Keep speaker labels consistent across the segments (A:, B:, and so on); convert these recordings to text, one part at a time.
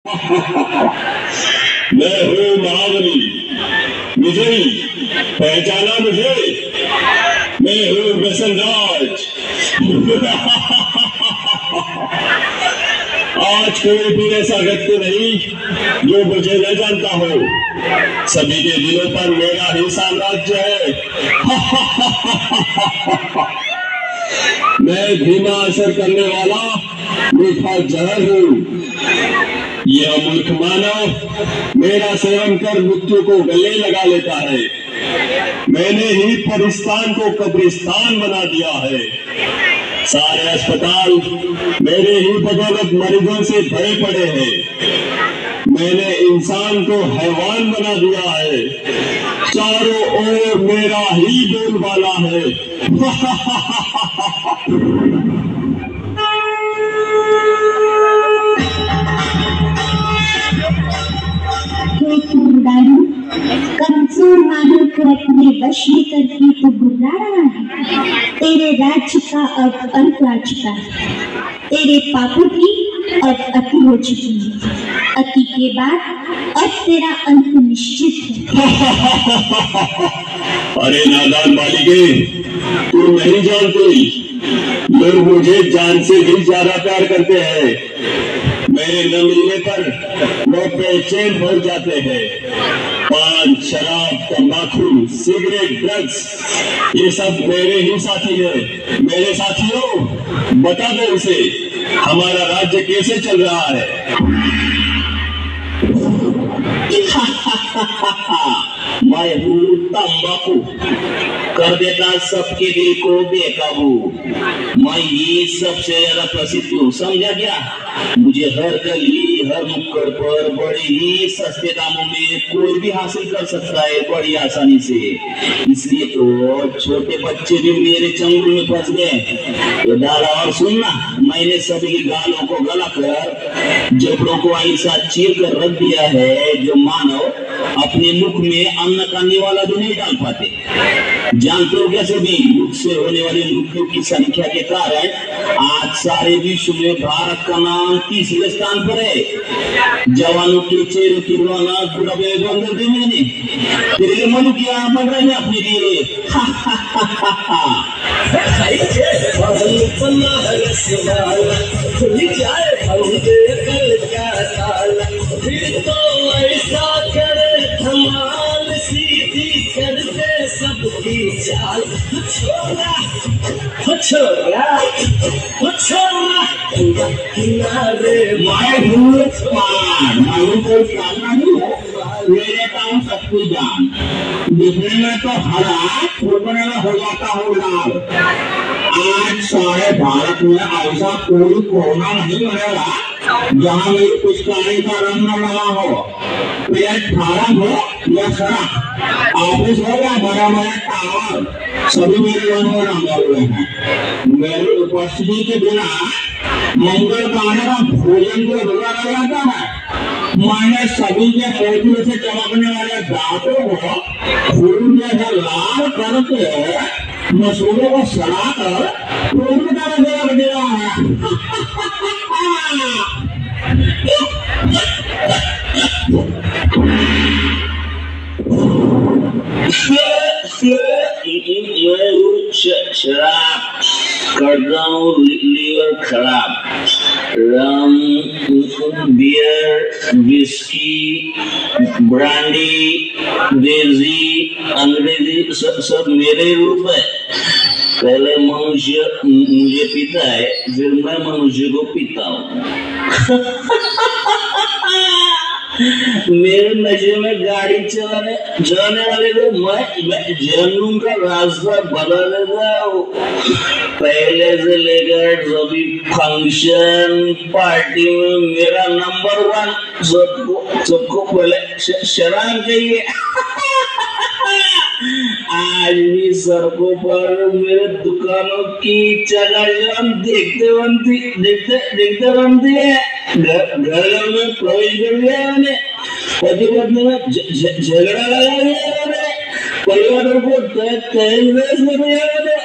A: मैं हूँ महाबली विजयी, पहचाना मुझे? मैं हूँ व्यसनराज। आज कोई भी ऐसा व्यक्ति नहीं जो मुझे न जानता हो। सभी के दिलों पर मेरा ही साम्राज्य है। मैं धीमा असर करने वाला मीठा जहर हूँ। यह मूर्ख मानव मेरा सेवन कर मृत्यु को गले लगा लेता है। मैंने ही परिस्तान को कब्रिस्तान बना दिया है। सारे अस्पताल मेरे ही बदौलत मरीजों से भरे पड़े हैं। मैंने इंसान को हैवान बना दिया है। चारों ओर मेरा ही बोलबाला है।
B: कमजोर मानव को अपने वश में करके तो गुर्रा रहा है। तेरे राज्य का अब अंत आ चुका है। तेरे पापों की अब अति हो चुकी है। अति के बाद अब तेरा अंत निश्चित है।
A: अरे नादान बालिके, तू नहीं जानती, लोग मुझे जान से भी ज्यादा प्यार करते हैं। मेरे न मिलने पर वो बेचैन हो जाते हैं। पान, शराब, तंबाकू, सिगरेट, ड्रग्स, ये सब मेरे ही साथी है। मेरे साथियों, बता दो इसे, हमारा राज्य कैसे चल रहा है? मैं हूँ तंबाकू, कर देता सबके दिल को बेकाबू। मैं ये सबसे ज्यादा प्रसिद्ध हूँ, समझा क्या? मुझे हर गली, हर नुक्कड़ पर बड़े ही सस्ते दामों में कोई भी हासिल कर सकता है, बड़ी आसानी से। इसलिए तो छोटे बच्चे भी मेरे चंगुल में फंस गए। तो दादा और सुनना, मैंने सभी गालों को गलाकर, जबड़ों को ऐसा चीर कर रख दिया है जो मानव अपने मुख में अन्न का निवाला भी नहीं डाल पाते। जानते हो कैसे भी मुझसे होने वाली मृत्यु की संख्या के कारण आज सारे विश्व में भारत का नाम तीसरे स्थान पर है। जवानों के चेहरे की रौनक बुढ़ापे बंद दी मैंने। तेरे लिए मनु क्या बन रहे हैं अपने लिए? सबकी चाल किनारे मेरे काम सबको जान, दिखने में तो हरा, छोड़ने में हो जाता हूँ लाल। आज सारे भारत में ऐसा कोई कोना नहीं मिलेगा जहाँ मेरी पिचकारी का रंग न लगा हो, पेट फार्म हो या सड़क, ऑफिस हो या बड़ा बड़ा टावर, सभी मेरे रंग में रंगे हुए हैं। मेरी उपस्थिति के बिना मंगल पाने का भोजन को अधूरा रह जाता है। मैंने सभी के पेट में से चमकने वाले दांतों को खून जैसा लाल करके मसूरों को सड़ाकर पूरी तरह से रख दिया है। शराब करता हूँ लीवर खराब, रम, बियर, विस्की, ब्रांडी, देसी, अंग्रेजी सब मेरे रूप है। पहले मनुष्य मुझे पीता है, फिर मैं मनुष्य को पीता हूँ। मेरे नशे में गाड़ी चलाने वाले को मैं जन्म का रास्ता बदल देता हूँ। पहले से लेकर सभी फंक्शन पार्टी में मेरा नंबर 1, सबको पहले शराब चाहिए। आज भी सड़कों पर मेरे दुकानों की चकाचौंध देखते बनती है। घर में प्रवेश कर लिया मैंने, पति पत्नी में झगड़ा लगा दिया मैंने, परिवार को तहस नहस कर दिया मैंने।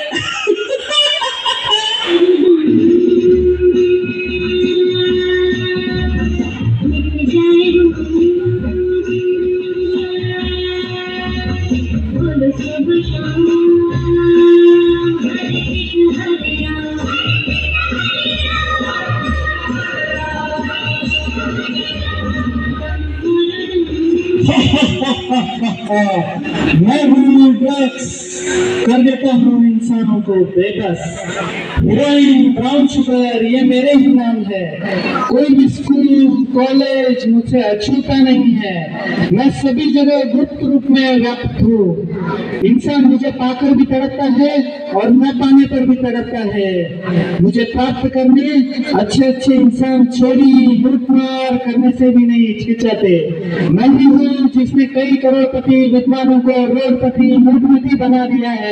C: मैं हूँ ड्रग्स, कर देता हूँ इंसानों को बेबस। हीरोइन, ब्राउन शुगर, ये मेरे ही नाम है। कोई भी स्कूल कॉलेज मुझसे अछूता नहीं है। मैं सभी जगह गुप्त रूप में व्याप्त हूँ। इंसान मुझे पाकर भी तड़पता है और न पाने पर भी तड़पता है। मुझे प्राप्त करने अच्छे अच्छे इंसान चोरी लूटमार करने से भी नहीं हिचकिचाते। मैं ही हूँ जिसने कई करोड़पति विद्वानों को रोडपति मूर्खमती बना दिया है।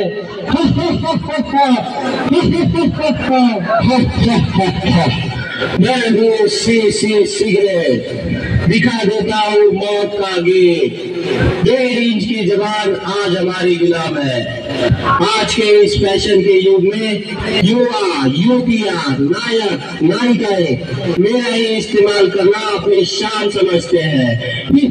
A: मैं हूँ सी सिगरेट, दिखा देता हूँ मौत का गेट। 1.5 इंच की जबान आज हमारी गुलाम है। आज के इस फैशन के युग में युवा युवतियां नायक नायिकाएं मेरा ही इस्तेमाल करना अपनी शान समझते हैं।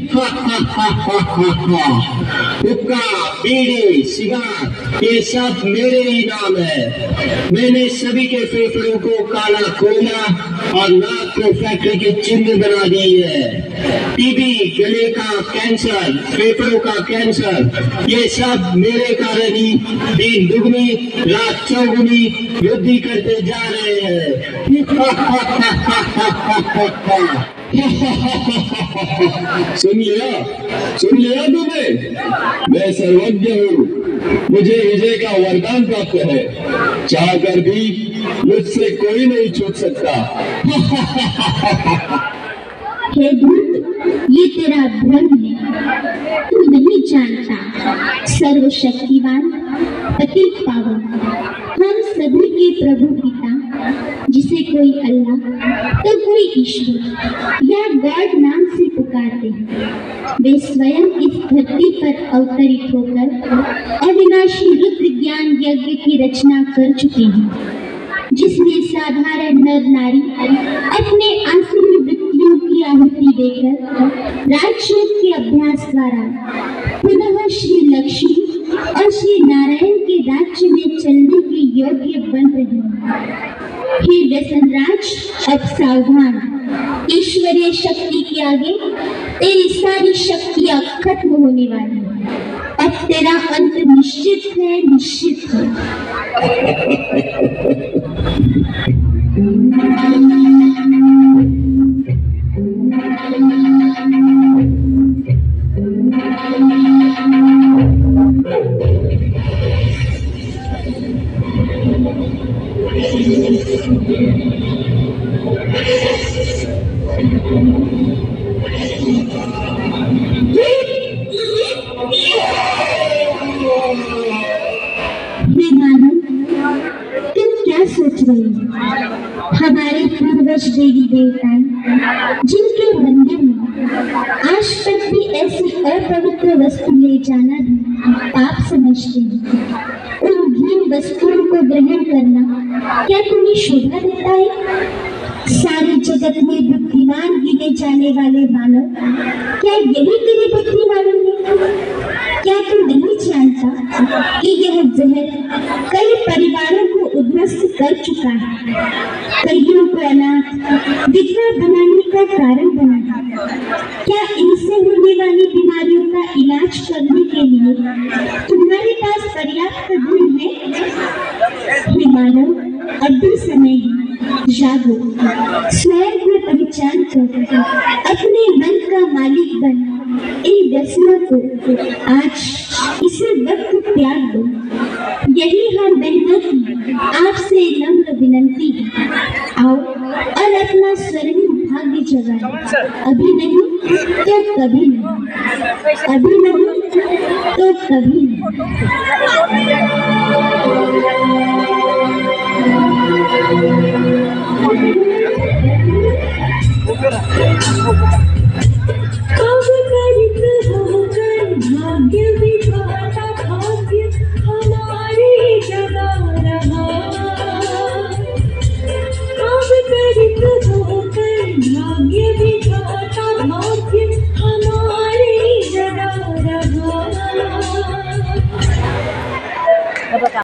A: हुक्का बीड़ी सिगार ये सब मेरे ही नाम है। मैंने सभी के फेफड़ों को काला कोयला और नाक को फैक्ट्री की चिन्ह बना दी है। टीबी, गले का कैंसर, फेफड़ों का कैंसर, ये सब मेरे कारण ही दिन दुगनी रात चौगुनी वृद्धि करते जा रहे हैं। सुन लिया तुमने? मैं सर्वज्ञ हूँ, मुझे विजय का वरदान प्राप्त है। चाहकर भी मुझसे कोई नहीं छूट सकता।
B: हे दूत, ये तेरा भ्रम है। तू नहीं जानता सर्वशक्तिवान अतित पावन हम सभी के प्रभु पिता, जिसे कोई अल्लाह तो कोई ईश्वर या गॉड नाम से पुकारते हैं, वे स्वयं इस धरती पर अवतरित होकर अविनाशी रुद्र ज्ञान यज्ञ की रचना कर चुके हैं, जिसमें साधारण नर नारी अपने आसुरी वृत्तियों की आहुति देकर राजयोग के अभ्यास द्वारा पुनः श्री लक्ष्मी और श्री नारायण के राज्य में चलने के योग्य बन रहे हैं। हे व्यसनराज, अब सावधान। ईश्वरीय शक्ति के आगे तेरी सारी शक्तियां खत्म होने वाली हैं। अब तेरा अंत निश्चित है, निश्चित है। हमारे पूर्वज देवी देवताएं जिनके मंदिर में आज तक भी ऐसी अपवित्र वस्तु ले जाना भी पाप समझते हैं, उन घृण वस्तुओं को ग्रहण करना क्या तुम्हें शोभा देता है? सारे जगत में बुद्धिमान गिने जाने वाले मानव, क्या यही तेरी बुद्धि मालूम है? क्या तू नहीं जानता कि यह जहर कई परिवारों को उद्ध्वस्त कर चुका है, कईयों को अनाथ विधवा बनाने का कारण बना है? क्या इनसे होने वाली बीमारियों का इलाज करने के लिए तुम्हारे पास पर्याप्त धन है? हे मानव, अब भी समय है, जागो, स्वयं को पहचान कर अपने मन का मालिक बन इन व्यसनों को आज इसे वक्त त्याग दो। यही हम बहनों की आपसे नम्र विनंती है। आओ और अपना स्वर्णिम भाग्य जगाए। अभी नहीं तो कभी नहीं, अभी नहीं तो कभी भाग्य विधाता भाग्य हमारी जगा रहा। अब करित होकर भाग्य विधाता भाग्य हमारी जगा रहा।